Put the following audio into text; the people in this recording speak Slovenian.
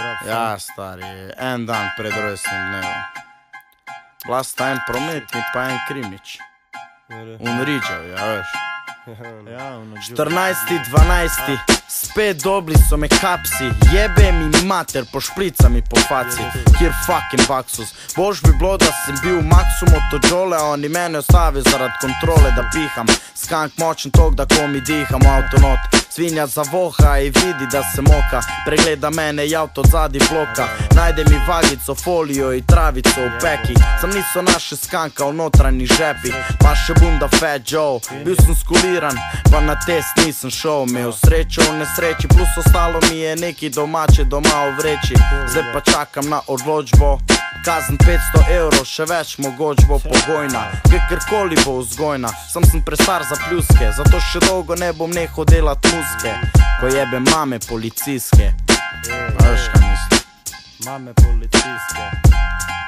Ja, stari, en dan pred rojstnim dnevom. Bila sta en prometnik pa en krimič. Unriđav, ja, veš. 14.12. Spet dobili so me kapsi. Jebe mi mater, pošprica mi po faci. Kjer fucking baksus. Bož bi bilo, da sem bil v maksu motođole, a oni mene ostavijo zaradi kontrole, da piham. Skank močen tok, da ko mi diham v avtonot. Svinja zavoha i vidi da se moka. Pregleda mene i auto odzadi bloka. Najde mi vagico, folio i travico u peki. Sam niso naše skanka u notranji žepi. Maše bunda Fat Joe. Bil sam skuliran, pa na test nisam šao. Me u sreću u nesreći, plus ostalo mi je neki domaće doma u vreći. Zdaj pa čakam na odločbo. Kazn 500 evrov, še več mogoč bo pogojna. Kakorkoli bo vzgojna. Sam sem prestar za pljuske, zato še dolgo ne bom nehal delat muske. Ko jebe mame policijske. Veš kaj mislim? Mame policijske.